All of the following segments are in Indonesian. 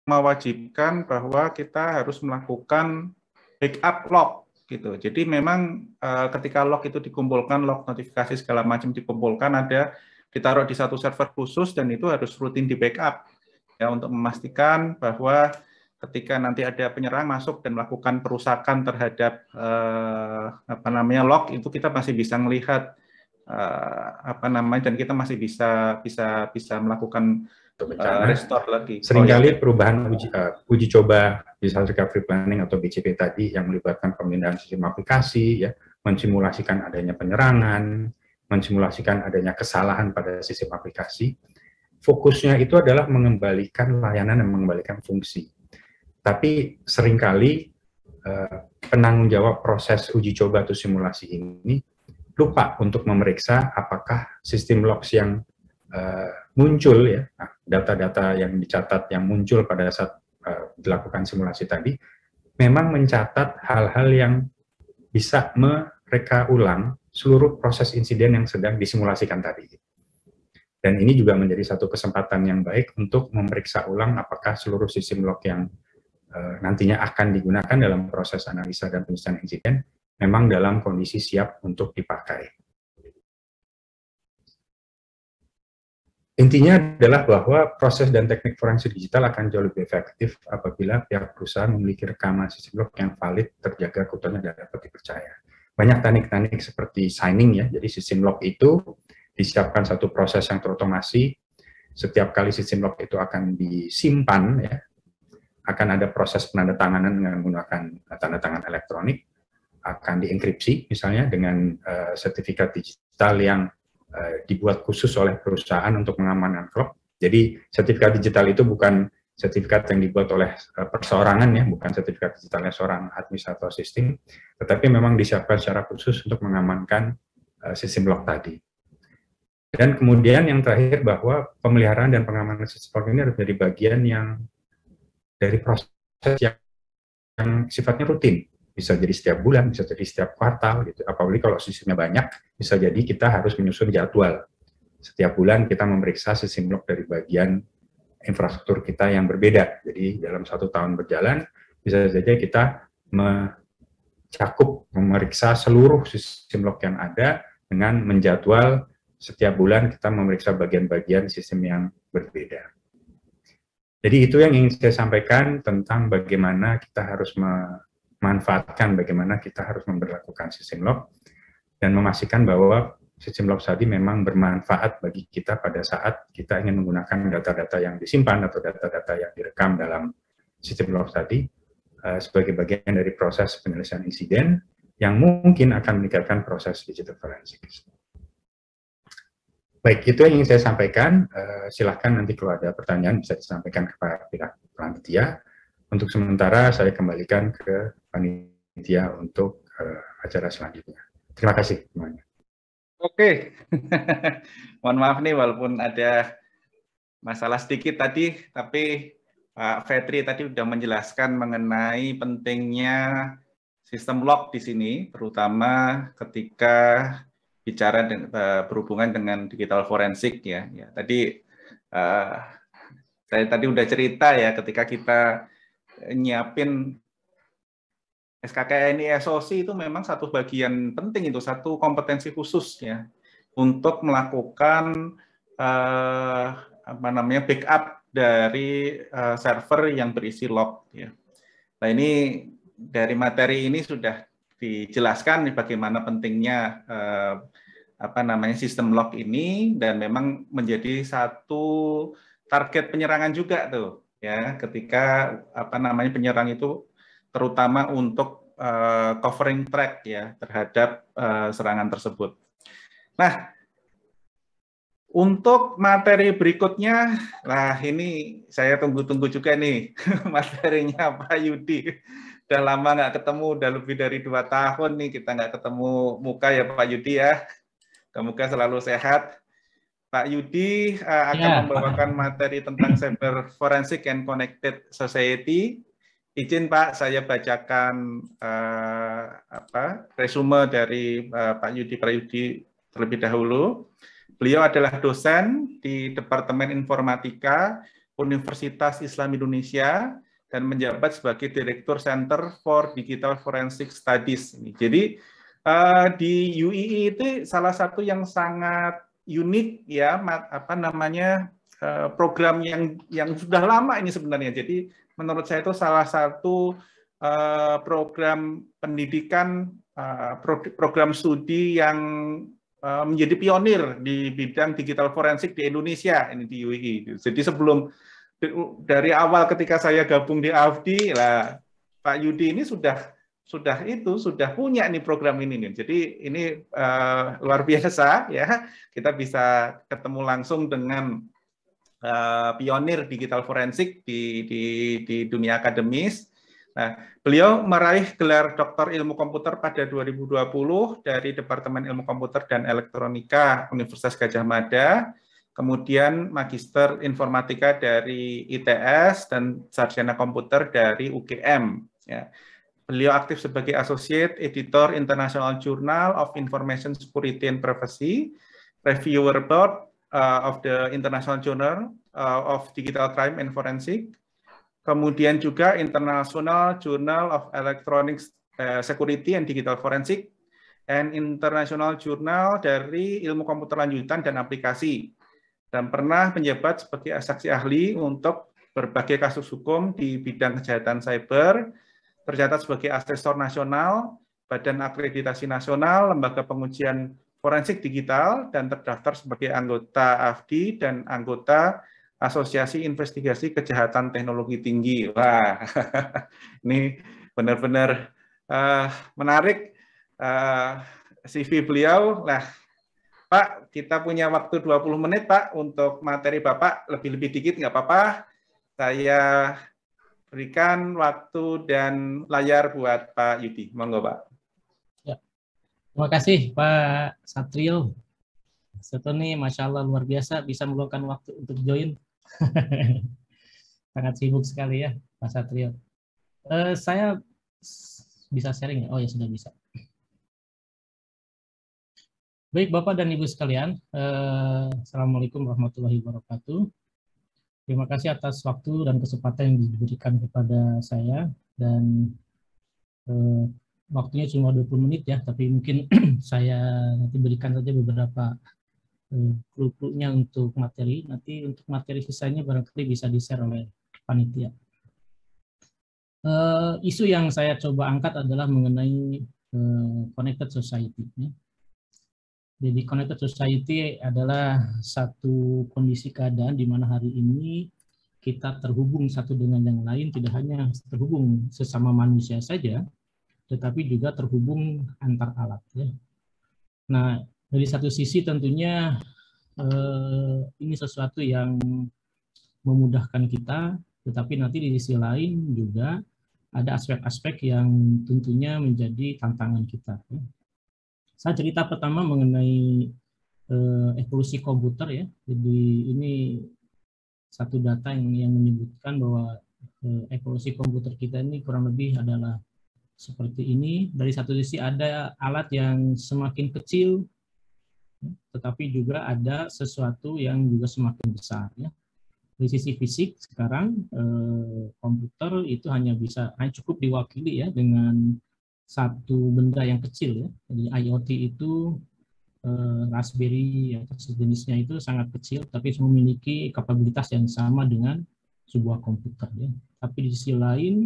mewajibkan bahwa kita harus melakukan backup log gitu. Jadi memang ketika log itu dikumpulkan, log notifikasi segala macam dikumpulkan, ada ditaruh di satu server khusus dan itu harus rutin di backup ya untuk memastikan bahwa ketika nanti ada penyerang masuk dan melakukan perusakan terhadap log itu kita masih bisa melihat dan kita masih bisa melakukan restore lagi. Seringkali perubahan uji coba disaster recovery planning atau BCP tadi yang melibatkan pemindahan sistem aplikasi, ya, mensimulasikan adanya penyerangan, mensimulasikan adanya kesalahan pada sistem aplikasi. Fokusnya itu adalah mengembalikan layanan dan mengembalikan fungsi. Tapi seringkali penanggung jawab proses uji coba atau simulasi ini lupa untuk memeriksa apakah sistem logs yang muncul, ya, data-data yang dicatat yang muncul pada saat dilakukan simulasi tadi memang mencatat hal-hal yang bisa mereka ulang seluruh proses insiden yang sedang disimulasikan tadi. Dan ini juga menjadi satu kesempatan yang baik untuk memeriksa ulang apakah seluruh sistem log yang nantinya akan digunakan dalam proses analisa dan penyelesaian insiden memang dalam kondisi siap untuk dipakai. Intinya adalah bahwa proses dan teknik forensik digital akan jauh lebih efektif apabila pihak perusahaan memiliki rekaman sistem log yang valid, terjaga keutuhannya dan dapat dipercaya. Banyak teknik-teknik seperti signing, ya, jadi sistem log itu disiapkan satu proses yang terotomasi. Setiap kali sistem log itu akan disimpan, ya, akan ada proses penandatanganan dengan menggunakan tanda tangan elektronik, akan dienkripsi misalnya dengan sertifikat digital yang dibuat khusus oleh perusahaan untuk mengamankan log. Jadi sertifikat digital itu bukan sertifikat yang dibuat oleh perseorangan, ya, bukan sertifikat digitalnya seorang administrator sistem, tetapi memang disiapkan secara khusus untuk mengamankan sistem log tadi. Dan kemudian yang terakhir bahwa pemeliharaan dan pengamanan sistem log ini harus menjadi bagian yang dari proses yang sifatnya rutin. Bisa jadi setiap bulan, bisa jadi setiap kuartal, gitu. Apalagi kalau sistemnya banyak, bisa jadi kita harus menyusun jadwal. Setiap bulan kita memeriksa sistem log dari bagian infrastruktur kita yang berbeda. Jadi dalam 1 tahun berjalan, bisa saja kita mencakup, memeriksa seluruh sistem log yang ada dengan menjadwal setiap bulan kita memeriksa bagian-bagian sistem yang berbeda. Jadi itu yang ingin saya sampaikan tentang bagaimana kita harus memanfaatkan, bagaimana kita harus memberlakukan sistem log, dan memastikan bahwa sistem log tadi memang bermanfaat bagi kita pada saat kita ingin menggunakan data-data yang disimpan atau data-data yang direkam dalam sistem log tadi sebagai bagian dari proses penyelesaian insiden yang mungkin akan meningkatkan proses digital forensik. Baik, itu yang ingin saya sampaikan. Silahkan nanti kalau ada pertanyaan bisa disampaikan kepada pihak panitia. Untuk sementara saya kembalikan ke panitia untuk acara selanjutnya. Terima kasih semuanya. Oke, mohon maaf nih walaupun ada masalah sedikit tadi, tapi Pak Fetri tadi sudah menjelaskan mengenai pentingnya sistem log di sini, terutama ketika bicara berhubungan dengan digital forensik, ya. Tadi saya tadi udah cerita, ya, ketika kita nyiapin SKKN SOC itu memang satu bagian penting, itu satu kompetensi khusus, ya, untuk melakukan backup dari server yang berisi log, ya. Nah, ini dari materi ini sudah dijelaskan bagaimana pentingnya sistem log ini, dan memang menjadi satu target penyerangan juga tuh, ya, ketika penyerang itu terutama untuk covering track, ya, terhadap serangan tersebut. Nah, untuk materi berikutnya, ini saya tunggu-tunggu juga nih materinya Pak Yudi. Udah lama nggak ketemu, udah lebih dari 2 tahun nih kita nggak ketemu muka, ya Pak Yudi, ya. Semoga selalu sehat. Pak Yudi akan membawakan materi tentang Cyber Forensic and Connected Society. Izin Pak, saya bacakan resume dari Pak Yudi terlebih dahulu. Beliau adalah dosen di Departemen Informatika Universitas Islam Indonesia dan menjabat sebagai Direktur Center for Digital Forensic Studies. Jadi di UII itu salah satu yang sangat unik ya, program yang sudah lama ini sebenarnya. Jadi menurut saya itu salah satu program pendidikan, program studi yang menjadi pionir di bidang digital forensik di Indonesia ini di UII. Jadi dari awal ketika saya gabung di AFDI, lah Pak Yudi ini sudah punya nih program ini nih. Jadi ini luar biasa ya, kita bisa ketemu langsung dengan pionir digital forensik di dunia akademis. Nah, beliau meraih gelar Doktor Ilmu Komputer pada 2020 dari Departemen Ilmu Komputer dan Elektronika Universitas Gadjah Mada, kemudian Magister Informatika dari ITS dan Sarjana Komputer dari UGM. Ya. Beliau aktif sebagai Associate Editor International Journal of Information Security and Privacy, Reviewer Board of the International Journal of Digital Crime and Forensic, kemudian juga International Journal of Electronic Security and Digital Forensic, and International Journal dari Ilmu Komputer Lanjutan dan Aplikasi, dan pernah menjabat sebagai saksi ahli untuk berbagai kasus hukum di bidang kejahatan cyber, tercatat sebagai asesor nasional, Badan Akreditasi Nasional, Lembaga Pengujian Forensik Digital, dan terdaftar sebagai anggota AFDI dan anggota Asosiasi Investigasi Kejahatan Teknologi Tinggi. Wah, ini benar-benar menarik CV beliau. Nah, Pak, kita punya waktu 20 menit, Pak, untuk materi Bapak. Lebih-lebih dikit nggak apa-apa. Saya berikan waktu dan layar buat Pak Yudi. Monggo, Pak. Ya. Terima kasih, Pak Satrio. Nih, Masya Allah, luar biasa bisa meluangkan waktu untuk join. Sangat sibuk sekali ya, Pak Satrio. Saya bisa sharing ya? Oh ya, sudah bisa. Baik, Bapak dan Ibu sekalian, Assalamualaikum warahmatullahi wabarakatuh. Terima kasih atas waktu dan kesempatan yang diberikan kepada saya, dan waktunya cuma 20 menit ya, tapi mungkin saya nanti berikan saja beberapa clue-cluenya untuk materi. Nanti untuk materi sisanya barangkali bisa di-share oleh panitia. Isu yang saya coba angkat adalah mengenai connected society. Jadi connected society adalah satu kondisi keadaan di mana hari ini kita terhubung satu dengan yang lain, tidak hanya terhubung sesama manusia saja, tetapi juga terhubung antar alat. Ya. Nah, dari satu sisi tentunya ini sesuatu yang memudahkan kita, tetapi nanti di sisi lain juga ada aspek-aspek yang tentunya menjadi tantangan kita. Saya cerita pertama mengenai evolusi komputer ya. Jadi ini satu data yang menyebutkan bahwa evolusi komputer kita ini kurang lebih adalah seperti ini. Dari satu sisi ada alat yang semakin kecil, tetapi juga ada sesuatu yang juga semakin besar. Ya. Dari sisi fisik sekarang komputer itu hanya cukup diwakili ya dengan satu benda yang kecil ya. Jadi IoT itu Raspberry atau sejenisnya itu sangat kecil, tapi memiliki kapabilitas yang sama dengan sebuah komputer. Ya. Tapi di sisi lain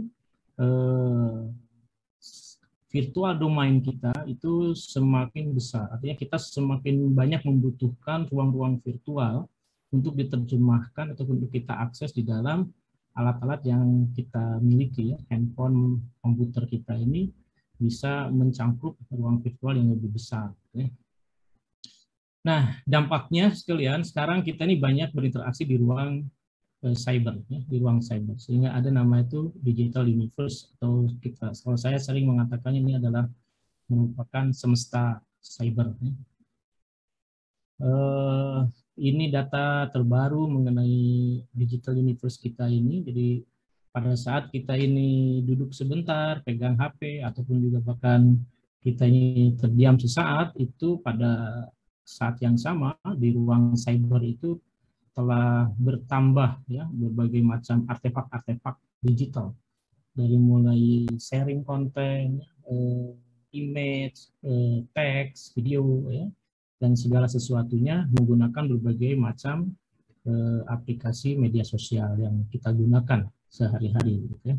virtual domain kita itu semakin besar. Artinya kita semakin banyak membutuhkan ruang-ruang virtual untuk diterjemahkan atau untuk kita akses di dalam alat-alat yang kita miliki. Ya. Handphone, komputer kita ini bisa mencangkup ruang virtual yang lebih besar. Ya. Nah, dampaknya sekalian, sekarang kita ini banyak berinteraksi di ruang cyber, ya, di ruang cyber, sehingga ada nama itu digital universe, atau kalau saya sering mengatakan ini adalah merupakan semesta cyber. Ya. Ini data terbaru mengenai digital universe kita ini. Jadi pada saat kita ini duduk sebentar, pegang HP, ataupun juga bahkan kita ini terdiam sesaat, itu pada saat yang sama di ruang cyber itu telah bertambah ya berbagai macam artefak-artefak digital, dari mulai sharing konten, image, teks, video, ya, dan segala sesuatunya menggunakan berbagai macam aplikasi media sosial yang kita gunakan sehari-hari. Gitu, ya.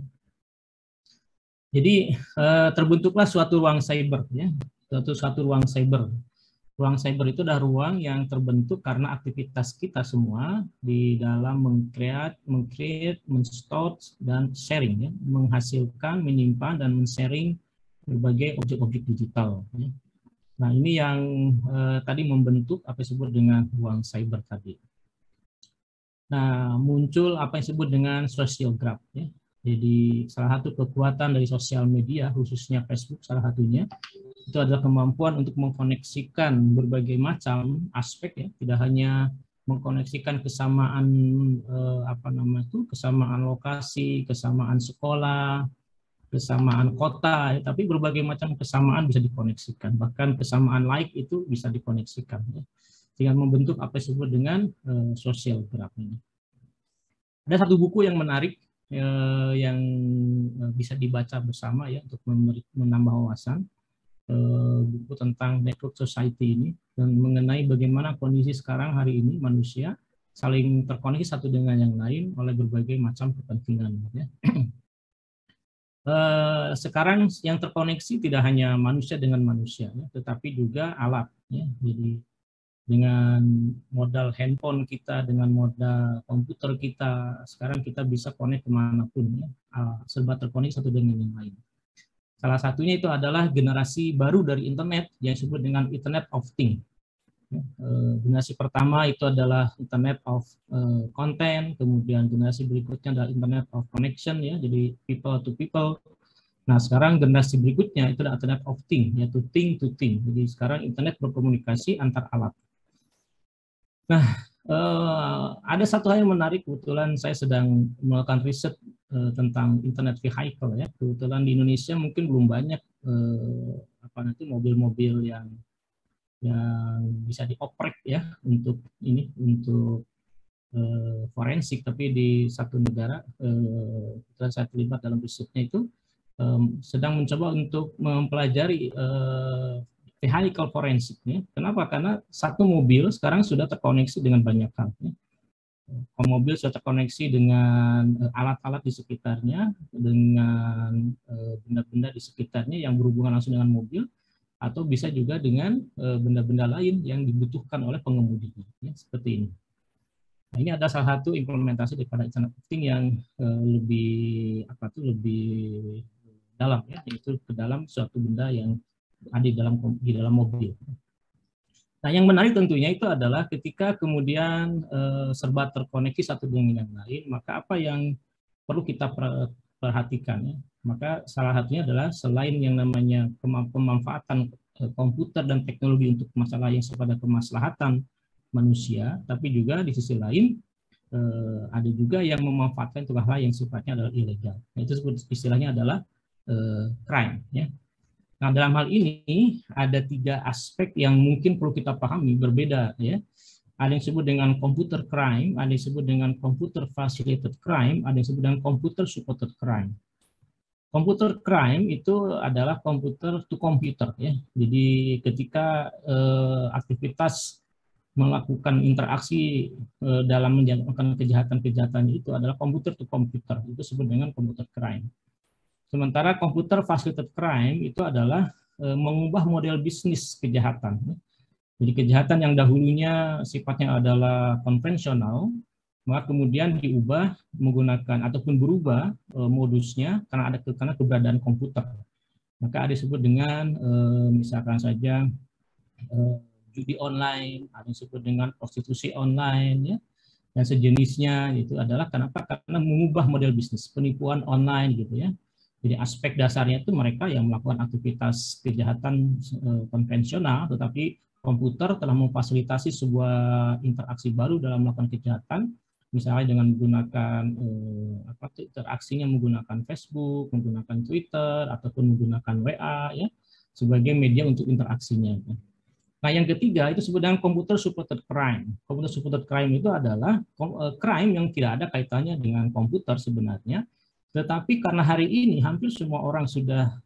Jadi terbentuklah suatu ruang cyber, ya, suatu ruang cyber. Ruang cyber itu adalah ruang yang terbentuk karena aktivitas kita semua di dalam meng-create, men-store, dan sharing, ya, menghasilkan, menyimpan, dan men-sharing berbagai objek-objek digital. Ya. Nah, ini yang tadi membentuk apa yang disebut dengan ruang cyber tadi. Nah, muncul apa yang disebut dengan social graph. Ya. Jadi, salah satu kekuatan dari sosial media, khususnya Facebook salah satunya, itu adalah kemampuan untuk mengkoneksikan berbagai macam aspek, ya, tidak hanya mengkoneksikan kesamaan kesamaan lokasi, kesamaan sekolah, kesamaan kota, ya, tapi berbagai macam kesamaan bisa dikoneksikan, bahkan kesamaan like itu bisa dikoneksikan, ya, sehingga membentuk apa yang disebut dengan social graph ini. Ada satu buku yang menarik yang bisa dibaca bersama, ya, untuk menambah wawasan. Buku tentang network society ini dan mengenai bagaimana kondisi sekarang hari ini manusia saling terkoneksi satu dengan yang lain oleh berbagai macam kepentingan. Ya. Sekarang yang terkoneksi tidak hanya manusia dengan manusia, ya, tetapi juga alat. Ya. Jadi dengan modal handphone kita, dengan modal komputer kita, sekarang kita bisa connect kemanapun, ya, serba terkoneksi satu dengan yang lain. Salah satunya itu adalah generasi baru dari internet yang disebut dengan Internet of Things. Generasi pertama itu adalah Internet of Content, kemudian generasi berikutnya adalah Internet of Connection, ya, jadi people to people. Nah, sekarang generasi berikutnya itu adalah Internet of Things, yaitu thing to thing. Jadi sekarang internet berkomunikasi antar alat. Nah, ada satu hal yang menarik, kebetulan saya sedang melakukan riset tentang internet vehicle, ya. Kebetulan di Indonesia mungkin belum banyak mobil-mobil yang bisa dioprek, ya, untuk forensik, tapi di satu negara kebetulan saya terlibat dalam risetnya itu sedang mencoba untuk mempelajari vehicle forensik. Ya. Kenapa? Karena satu mobil sekarang sudah terkoneksi dengan banyak hal. Ya. Mobil sudah terkoneksi dengan alat-alat di sekitarnya, dengan benda-benda di sekitarnya yang berhubungan langsung dengan mobil, atau bisa juga dengan benda-benda lain yang dibutuhkan oleh pengemudinya, ya, seperti ini. Nah, ini ada salah satu implementasi daripada Internet of Things yang lebih dalam, ya, yaitu ke dalam suatu benda yang ada di dalam mobil. Nah, yang menarik tentunya itu adalah ketika kemudian serba terkoneksi satu dengan yang lain, maka apa yang perlu kita perhatikan, ya? Maka salah satunya adalah selain yang namanya pemanfaatan komputer dan teknologi untuk masalah yang sifatnya kemaslahatan manusia, tapi juga di sisi lain ada juga yang memanfaatkan untuk hal yang sifatnya adalah ilegal. Nah, itu istilahnya adalah crime, ya. Nah, dalam hal ini ada 3 aspek yang mungkin perlu kita pahami berbeda, ya. Ada yang disebut dengan computer crime, ada yang disebut dengan computer facilitated crime, ada yang disebut dengan computer supported crime. Computer crime itu adalah computer to computer, ya. Jadi ketika aktivitas melakukan interaksi dalam menjalankan kejahatan-kejahatan itu adalah computer to computer, itu disebut dengan computer crime. Sementara computer facilitated crime itu adalah mengubah model bisnis kejahatan. Jadi kejahatan yang dahulunya sifatnya adalah konvensional, maka kemudian diubah menggunakan ataupun berubah modusnya karena keberadaan komputer. Maka ada disebut dengan misalkan saja judi online, ada disebut dengan prostitusi online, ya, dan sejenisnya. Itu adalah kenapa? Karena mengubah model bisnis, penipuan online, gitu, ya. Jadi aspek dasarnya itu mereka yang melakukan aktivitas kejahatan konvensional, tetapi komputer telah memfasilitasi sebuah interaksi baru dalam melakukan kejahatan, misalnya dengan menggunakan interaksinya menggunakan Facebook, menggunakan Twitter, ataupun menggunakan WA, ya, sebagai media untuk interaksinya. Nah, yang ketiga itu disebut dengan computer supported crime. Computer supported crime itu adalah crime yang tidak ada kaitannya dengan komputer sebenarnya, tetapi karena hari ini hampir semua orang sudah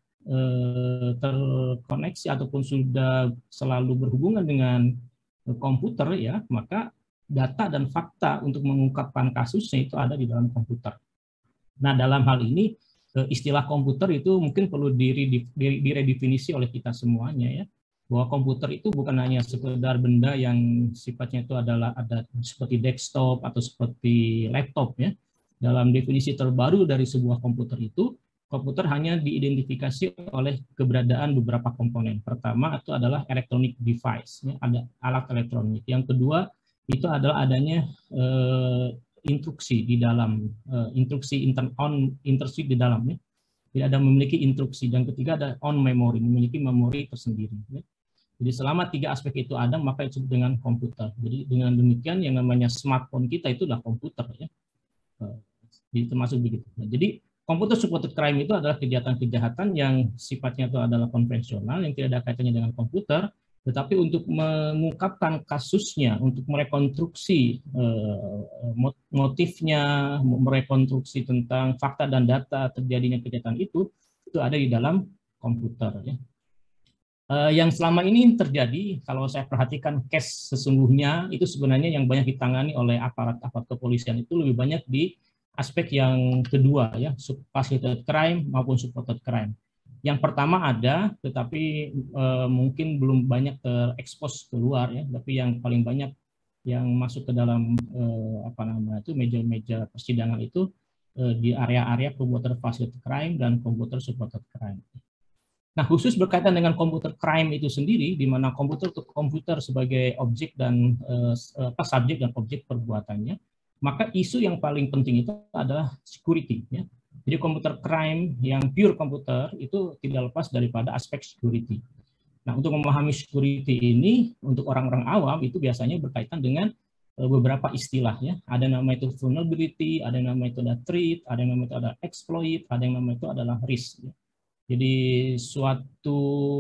terkoneksi ataupun sudah selalu berhubungan dengan komputer ya, maka data dan fakta untuk mengungkapkan kasusnya itu ada di dalam komputer. Nah, dalam hal ini istilah komputer itu mungkin perlu diredefinisi oleh kita semuanya ya, bahwa komputer itu bukan hanya sekedar benda yang sifatnya itu adalah ada seperti desktop atau seperti laptop ya. Dalam definisi terbaru dari sebuah komputer itu, komputer hanya diidentifikasi oleh keberadaan beberapa komponen. Pertama itu adalah electronic device, ya, ada alat elektronik. Yang kedua itu adalah adanya instruksi di dalam instruksi di dalamnya, tidak ada memiliki instruksi. Dan ketiga ada on memory, memiliki memori tersendiri. Ya. Jadi selama tiga aspek itu ada, maka disebut dengan komputer. Jadi dengan demikian yang namanya smartphone kita itu adalah komputer ya. Jadi termasuk begitu. Nah, jadi computer supported crime itu adalah kejahatan-kejahatan yang sifatnya itu adalah konvensional, yang tidak ada kaitannya dengan komputer, tetapi untuk mengungkapkan kasusnya, untuk merekonstruksi motifnya, merekonstruksi tentang fakta dan data terjadinya kejahatan itu ada di dalam komputer. Ya. Yang selama ini terjadi, kalau saya perhatikan case sesungguhnya, itu sebenarnya yang banyak ditangani oleh aparat-aparat kepolisian itu lebih banyak di aspek yang kedua, ya, facilitated crime maupun supported crime. Yang pertama ada, tetapi mungkin belum banyak terekspos keluar ya, tapi yang paling banyak yang masuk ke dalam meja-meja persidangan itu di area-area computer facilitated crime dan computer supported crime. Nah, khusus berkaitan dengan computer crime itu sendiri, di mana komputer sebagai objek dan subjek dan objek perbuatannya, maka isu yang paling penting itu adalah security. Ya. Jadi komputer crime yang pure komputer itu tidak lepas daripada aspek security. Nah, untuk memahami security ini untuk orang-orang awam itu biasanya berkaitan dengan beberapa istilah ya. Ada yang nama itu vulnerability, ada yang nama itu ada threat, ada yang nama itu ada exploit, ada yang nama itu adalah risk. Ya. Jadi suatu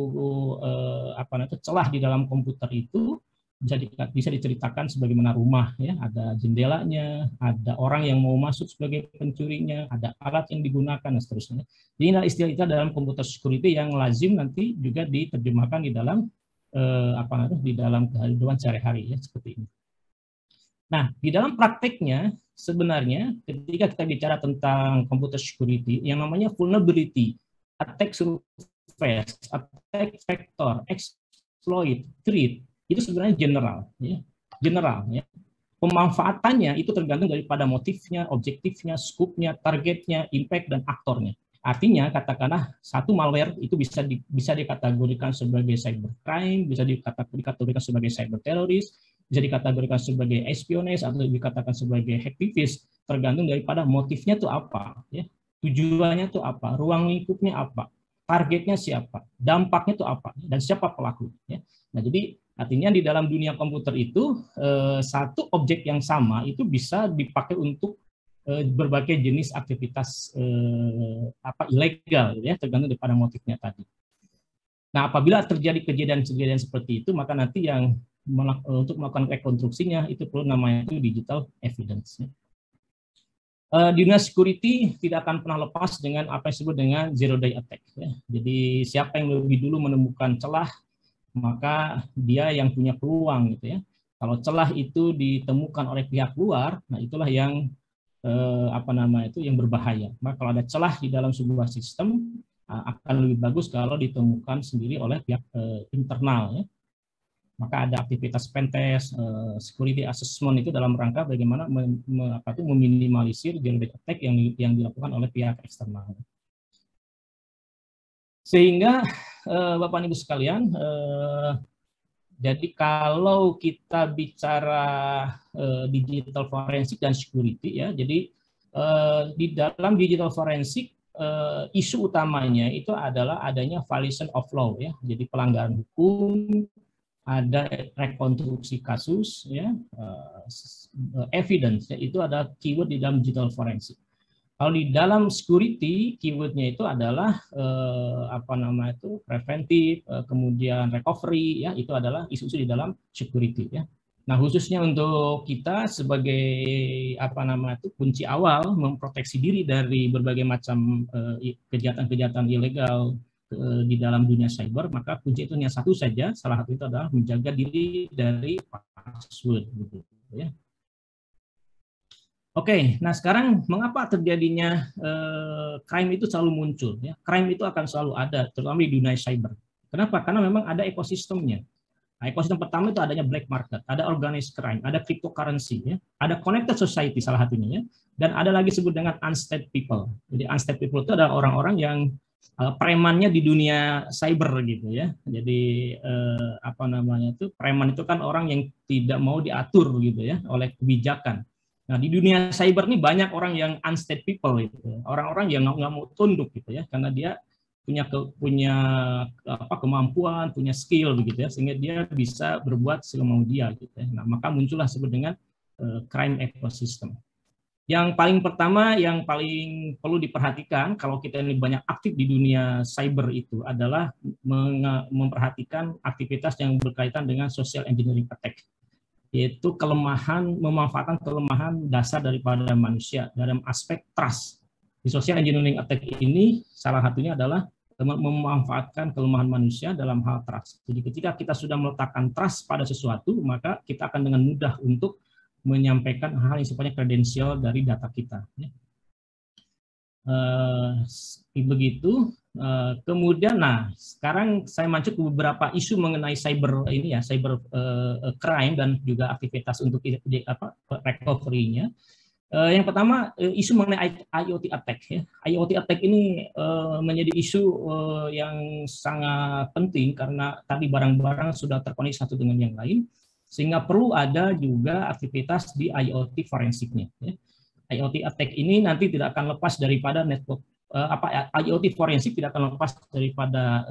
celah di dalam komputer itu bisa diceritakan sebagaimana rumah ya, ada jendelanya, ada orang yang mau masuk sebagai pencurinya, ada alat yang digunakan dan seterusnya. Jadi istilah itu dalam computer security yang lazim nanti juga diterjemahkan di dalam di dalam kehidupan sehari-hari ya, seperti ini. Nah, di dalam prakteknya sebenarnya ketika kita bicara tentang computer security yang namanya vulnerability, attack surface, attack vector, exploit, threat, itu sebenarnya general ya. Pemanfaatannya itu tergantung daripada motifnya, objektifnya, skupnya, targetnya, impact dan aktornya. Artinya katakanlah satu malware itu bisa dikategorikan sebagai cybercrime, bisa dikategorikan sebagai cyber teroris, bisa dikategorikan sebagai espionage atau dikatakan sebagai hacktivist, tergantung daripada motifnya itu apa ya. Tujuannya itu apa, ruang lingkupnya apa, targetnya siapa, dampaknya itu apa, dan siapa pelaku ya. Nah, jadi artinya di dalam dunia komputer itu satu objek yang sama itu bisa dipakai untuk berbagai jenis aktivitas ilegal ya, tergantung daripada motifnya tadi. Nah, apabila terjadi kejadian-kejadian seperti itu, maka nanti yang untuk melakukan rekonstruksinya itu perlu namanya itu digital evidence. Ya. Di dunia security tidak akan pernah lepas dengan apa yang disebut dengan zero day attack. Ya. Jadi siapa yang lebih dulu menemukan celah, maka dia yang punya peluang gitu ya. Kalau celah itu ditemukan oleh pihak luar, nah itulah yang yang berbahaya. Maka kalau ada celah di dalam sebuah sistem akan lebih bagus kalau ditemukan sendiri oleh pihak internal ya. Maka ada aktivitas pentest, security assessment itu dalam rangka bagaimana meminimalisir zero day attack yang dilakukan oleh pihak eksternal. Sehingga Bapak Ibu sekalian, jadi kalau kita bicara digital forensik dan security ya, jadi di dalam digital forensik isu utamanya itu adalah adanya violation of law ya, jadi pelanggaran hukum, ada rekonstruksi kasus ya, evidence ya, itu ada keyword di dalam digital forensik. Kalau di dalam security, keywordnya itu adalah preventif, kemudian recovery, ya itu adalah isu-isu di dalam security, ya. Nah, khususnya untuk kita sebagai kunci awal memproteksi diri dari berbagai macam kejahatan-kejahatan ilegal di dalam dunia cyber, maka kunci itu hanya satu saja, salah satu itu adalah menjaga diri dari password, gitu, ya. Oke, nah sekarang mengapa terjadinya crime itu selalu muncul? Ya? Crime itu akan selalu ada, terutama di dunia cyber. Kenapa? Karena memang ada ekosistemnya. Nah, ekosistem pertama itu adanya black market, ada organized crime, ada cryptocurrency, ya? Ada connected society salah satunya, ya? Dan ada lagi disebut dengan unstated people. Jadi unstated people itu adalah orang-orang yang premannya di dunia cyber gitu ya. Jadi preman itu kan orang yang tidak mau diatur gitu ya oleh kebijakan. Nah, di dunia cyber ini banyak orang yang unstated people itu, orang-orang yang nggak mau tunduk gitu ya, karena dia punya kemampuan, punya skill begitu ya, sehingga dia bisa berbuat semau dia gitu ya. Nah, maka muncullah disebut dengan crime ecosystem. Yang paling pertama, yang paling perlu diperhatikan kalau kita ini banyak aktif di dunia cyber itu adalah memperhatikan aktivitas yang berkaitan dengan social engineering attack, yaitu memanfaatkan kelemahan dasar daripada manusia dalam aspek trust. Di social engineering attack ini salah satunya adalah memanfaatkan kelemahan manusia dalam hal trust. Jadi ketika kita sudah meletakkan trust pada sesuatu, maka kita akan dengan mudah untuk menyampaikan hal yang sifatnya kredensial dari data kita. Begitu. Kemudian, nah sekarang saya masuk ke beberapa isu mengenai cyber ini ya, cyber crime dan juga aktivitas untuk recovery-nya. Yang pertama isu mengenai IoT attack. Ya. IoT attack ini menjadi isu yang sangat penting karena tadi barang-barang sudah terkoneksi satu dengan yang lain, sehingga perlu ada juga aktivitas di IoT forensiknya. Ya. IoT attack ini nanti tidak akan lepas daripada network. IoT forensik tidak akan lepas daripada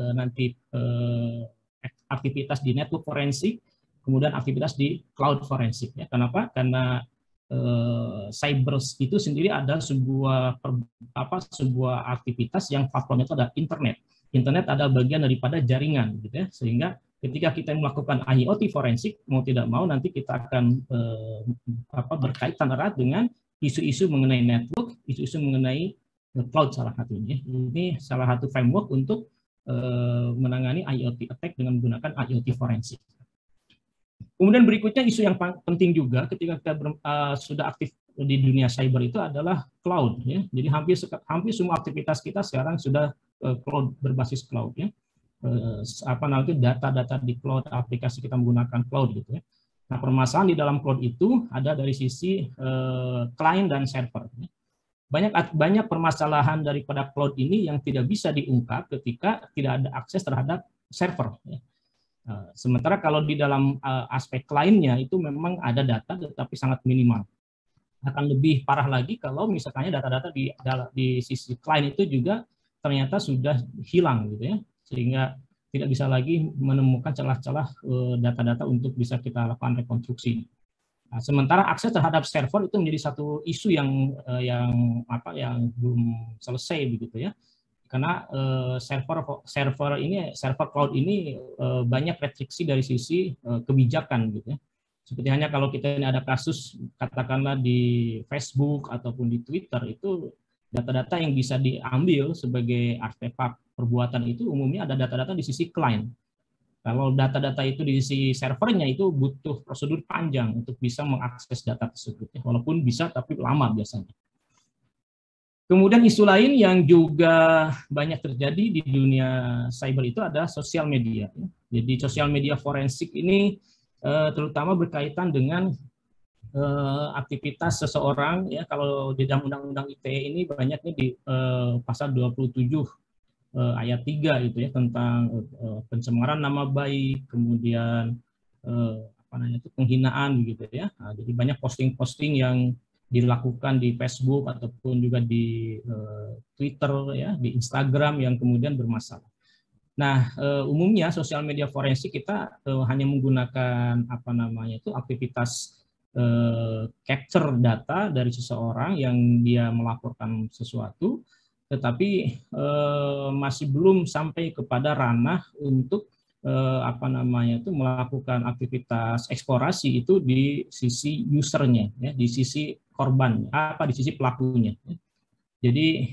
aktivitas di network forensik, kemudian aktivitas di cloud forensik. Ya. Kenapa? Karena cyber itu sendiri ada sebuah aktivitas yang platformnya itu ada internet. Internet ada bagian daripada jaringan, gitu ya. Sehingga ketika kita melakukan IoT forensik, mau tidak mau nanti kita akan berkaitan erat dengan isu-isu mengenai network, isu-isu mengenai cloud salah satunya. Ini salah satu framework untuk menangani IoT attack dengan menggunakan IoT forensik. Kemudian berikutnya isu yang penting juga ketika kita sudah aktif di dunia cyber itu adalah cloud. Ya. Jadi hampir semua aktivitas kita sekarang sudah cloud, berbasis cloud. Ya. Data-data di cloud, aplikasi kita menggunakan cloud gitu ya. Nah, permasalahan di dalam cloud itu ada dari sisi client dan server. Ya. Banyak permasalahan daripada cloud ini yang tidak bisa diungkap ketika tidak ada akses terhadap server. Ya. Sementara kalau di dalam aspek lainnya itu memang ada data tetapi sangat minimal. Akan lebih parah lagi kalau misalnya data-data di sisi klien itu juga ternyata sudah hilang gitu ya, sehingga tidak bisa lagi menemukan celah-celah data-data untuk bisa kita lakukan rekonstruksi. Nah, sementara akses terhadap server itu menjadi satu isu yang belum selesai begitu ya. Karena server cloud ini banyak restriksi dari sisi kebijakan gitu ya. Seperti hanya kalau kita ini ada kasus katakanlah di Facebook ataupun di Twitter, itu data-data yang bisa diambil sebagai artefak perbuatan itu umumnya ada data-data di sisi klien. Kalau data-data itu di sisi servernya itu butuh prosedur panjang untuk bisa mengakses data tersebut ya. Walaupun bisa tapi lama biasanya. Kemudian isu lain yang juga banyak terjadi di dunia cyber itu adalah sosial media. Jadi sosial media forensik ini terutama berkaitan dengan aktivitas seseorang ya. Kalau di dalam Undang-Undang ITE ini banyaknya di pasal 27 ayat 3 gitu ya, tentang pencemaran nama baik, kemudian penghinaan gitu ya. Nah, jadi banyak posting-posting yang dilakukan di Facebook ataupun juga di Twitter ya, di Instagram yang kemudian bermasalah. Nah, umumnya sosial media forensik kita hanya menggunakan aktivitas capture data dari seseorang yang dia melaporkan sesuatu, tetapi masih belum sampai kepada ranah untuk melakukan aktivitas eksplorasi itu di sisi usernya, ya, di sisi korban, di sisi pelakunya. Jadi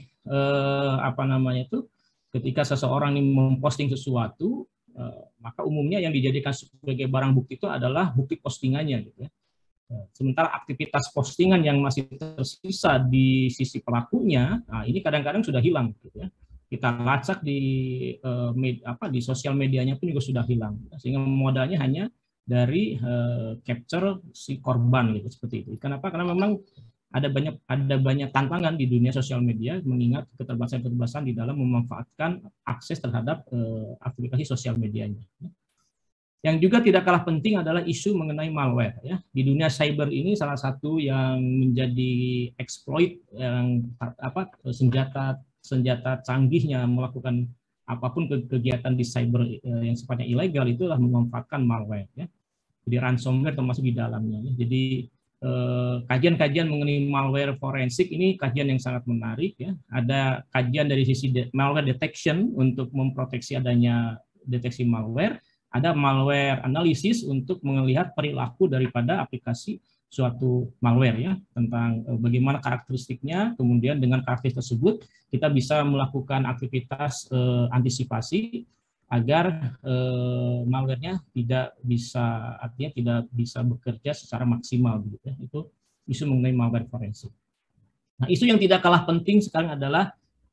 ketika seseorang ini memposting sesuatu, maka umumnya yang dijadikan sebagai barang bukti itu adalah bukti postingannya, gitu ya. Sementara aktivitas postingan yang masih tersisa di sisi pelakunya, nah ini kadang-kadang sudah hilang, gitu ya. Kita lacak di sosial medianya pun juga sudah hilang, sehingga modalnya hanya dari capture si korban, gitu, seperti itu. Kenapa? Karena memang ada banyak tantangan di dunia sosial media, mengingat keterbatasan di dalam memanfaatkan akses terhadap aplikasi sosial medianya. Yang juga tidak kalah penting adalah isu mengenai malware, ya. Di dunia cyber ini salah satu yang menjadi exploit, yang senjata canggihnya melakukan apapun kegiatan di cyber yang sifatnya ilegal, itulah memanfaatkan malware, ya. Jadi ransomware termasuk di dalamnya, ya. Jadi kajian-kajian mengenai malware forensik ini kajian yang sangat menarik, ya. Ada kajian dari sisi malware detection untuk memproteksi adanya deteksi malware. Ada malware analisis untuk melihat perilaku daripada aplikasi suatu malware, ya, tentang bagaimana karakteristiknya, kemudian dengan karakteristik tersebut kita bisa melakukan aktivitas antisipasi agar malware-nya tidak bisa bekerja secara maksimal, gitu, ya. Itu isu mengenai malware forensik. Nah, isu yang tidak kalah penting sekarang adalah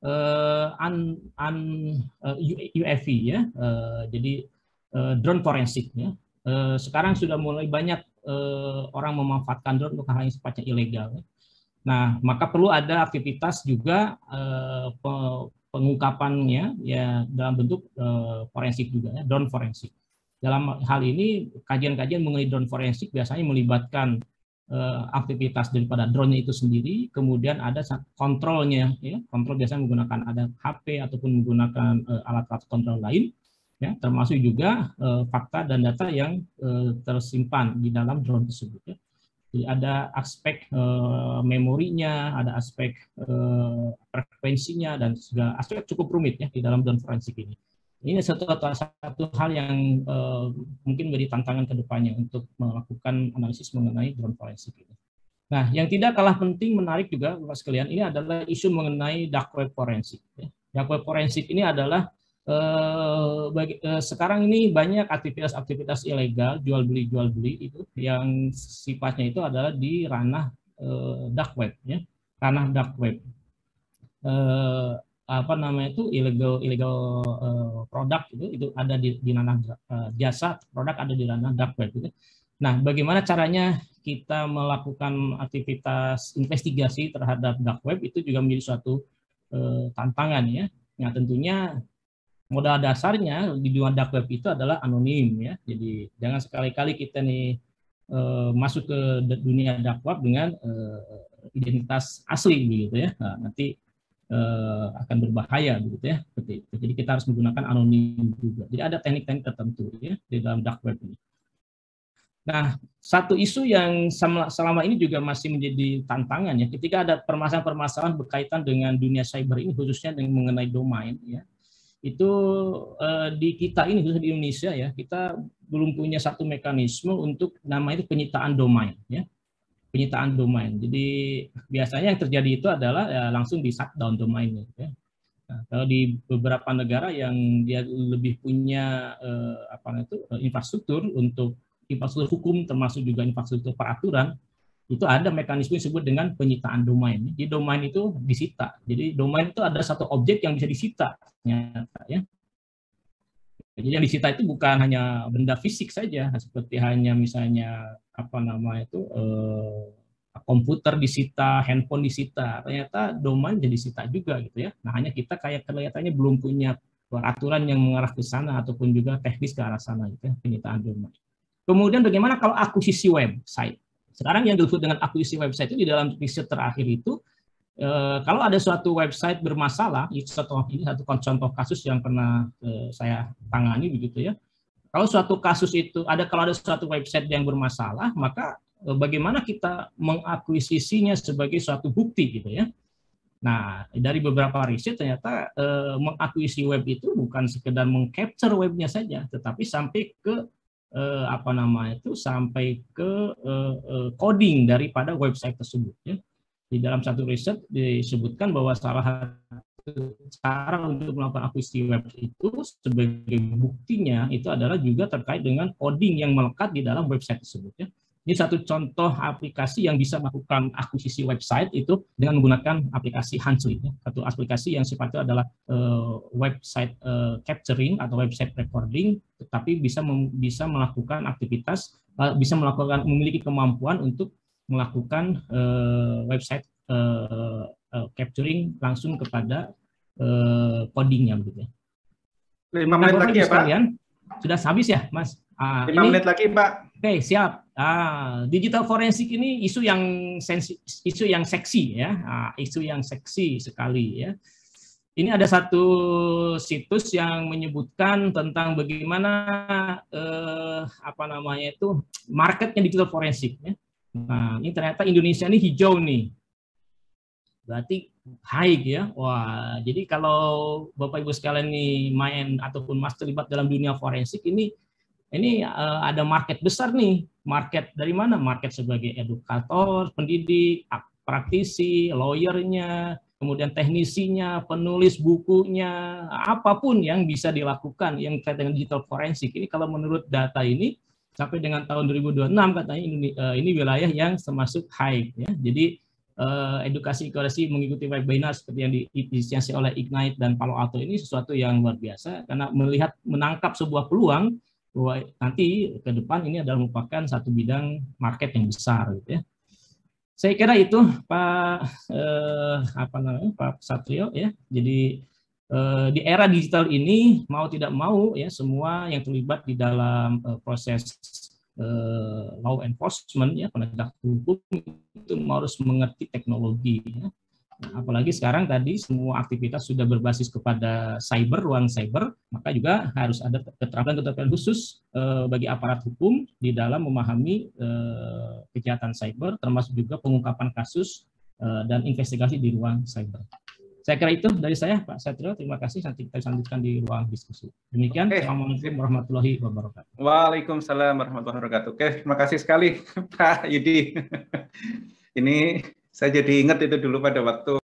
UAV, ya. Jadi drone forensik, ya. Sekarang sudah mulai banyak orang memanfaatkan drone untuk hal yang sifatnya ilegal, ya. Nah, maka perlu ada aktivitas juga pengungkapannya, ya, dalam bentuk forensik juga, ya, drone forensik. Dalam hal ini kajian-kajian mengenai drone forensik biasanya melibatkan aktivitas daripada drone-nya itu sendiri, kemudian ada kontrolnya, ya. Kontrol biasanya menggunakan ada HP ataupun menggunakan alat-alat kontrol lain, ya, termasuk juga fakta dan data yang tersimpan di dalam drone tersebut, ya. Jadi ada aspek memorinya, ada aspek frekuensinya, dan juga aspek cukup rumit, ya, di dalam drone forensik ini. Ini satu hal yang mungkin menjadi tantangan ke depannya untuk melakukan analisis mengenai drone forensik ini. Nah, yang tidak kalah penting, menarik juga Bapak sekalian, ini adalah isu mengenai dark web forensik, ya. Dark web forensik ini adalah sekarang ini banyak aktivitas ilegal, jual beli itu yang sifatnya itu adalah di ranah dark web, ya. Ranah dark web, illegal produk itu ada di ranah jasa produk ada di ranah dark web, gitu. Nah, bagaimana caranya kita melakukan aktivitas investigasi terhadap dark web itu juga menjadi suatu tantangan, ya. Nah, tentunya modal dasarnya di dunia dark web itu adalah anonim, ya. Jadi jangan sekali-kali kita nih masuk ke dunia dark web dengan identitas asli, begitu, ya. Nah, nanti akan berbahaya, begitu, ya. Seperti itu. Jadi kita harus menggunakan anonim juga. Jadi ada teknik-teknik tertentu, ya, di dalam dark web ini. Nah, satu isu yang selama ini juga masih menjadi tantangan, ya, ketika ada permasalahan-permasalahan berkaitan dengan dunia cyber ini, khususnya dengan mengenai domain, ya. Itu di kita ini, khususnya di Indonesia, ya, kita belum punya satu mekanisme untuk namanya itu penyitaan domain, ya. Penyitaan domain. Jadi biasanya yang terjadi itu adalah ya, langsung di shutdown domainnya, ya. Nah, kalau di beberapa negara yang dia lebih punya infrastruktur untuk infrastruktur hukum, termasuk juga infrastruktur peraturan, itu ada mekanisme yang disebut dengan penyitaan domain. Jadi domain itu disita. Jadi domain itu ada satu objek yang bisa disita, ya. Jadi yang disita itu bukan hanya benda fisik saja, seperti hanya misalnya komputer disita, handphone disita. Ternyata domain jadi disita juga, gitu, ya. Nah, hanya kita kayak kelihatannya belum punya peraturan yang mengarah ke sana ataupun juga teknis ke arah sana, gitu, ya, penyitaan domain. Kemudian bagaimana kalau akuisisi website? Sekarang yang disebut dengan akuisisi website itu di dalam riset terakhir itu, kalau ada suatu website bermasalah, ini satu contoh kasus yang pernah saya tangani, begitu, ya. Kalau suatu kasus itu kalau ada suatu website yang bermasalah, maka bagaimana kita mengakuisisinya sebagai suatu bukti gitu ya. Nah, dari beberapa riset ternyata mengakuisisi web itu bukan sekedar mengcapture webnya saja, tetapi sampai ke sampai ke coding daripada website tersebut. Ya. Di dalam satu riset disebutkan bahwa salah satu cara untuk melakukan akuisisi web itu sebagai buktinya itu adalah juga terkait dengan coding yang melekat di dalam website tersebut. Ya. Ini satu contoh aplikasi yang bisa melakukan akuisisi website itu dengan menggunakan aplikasi Hansly, satu aplikasi yang sifatnya adalah website capturing atau website recording, tetapi bisa melakukan aktivitas, memiliki kemampuan untuk melakukan website capturing langsung kepada codingnya begitu. 5 menit lagi ya, Pak. Sudah habis ya, Mas? 5 menit lagi, Pak. Oke, siap. Digital forensik ini isu yang seksi ya, isu yang seksi sekali ya. Ini ada satu situs yang menyebutkan tentang bagaimana marketnya digital forensik ya. Nah, ini ternyata Indonesia ini hijau nih. Berarti high ya. Wah, jadi kalau Bapak Ibu sekalian nih main ataupun Mas terlibat dalam dunia forensik ini ada market besar nih. Market dari mana? Market sebagai edukator, pendidik, praktisi, lawyernya, kemudian teknisinya, penulis bukunya, apapun yang bisa dilakukan yang terkait dengan digital forensik. Ini kalau menurut data ini sampai dengan tahun 2026 katanya ini wilayah yang termasuk high ya. Jadi edukasi mengikuti webinar seperti yang diinisiasi oleh Ignite dan Palo Alto ini sesuatu yang luar biasa karena menangkap sebuah peluang bahwa nanti ke depan ini adalah merupakan satu bidang market yang besar gitu ya. Saya kira itu Pak Pak Satrio ya. Jadi di era digital ini mau tidak mau ya semua yang terlibat di dalam proses law enforcement ya, penegak hukum itu harus mengerti teknologi ya. Apalagi sekarang tadi semua aktivitas sudah berbasis kepada ruang cyber, maka juga harus ada keterampilan khusus bagi aparat hukum di dalam memahami kejahatan cyber, termasuk juga pengungkapan kasus dan investigasi di ruang cyber. Saya kira itu dari saya, Pak Satrio. Terima kasih. Nanti kita lanjutkan di ruang diskusi. Demikian. Assalamualaikum warahmatullahi wabarakatuh. Waalaikumsalam warahmatullahi wabarakatuh. Oke, terima kasih sekali, Pak Yudi. Ini saya jadi ingat itu dulu pada waktu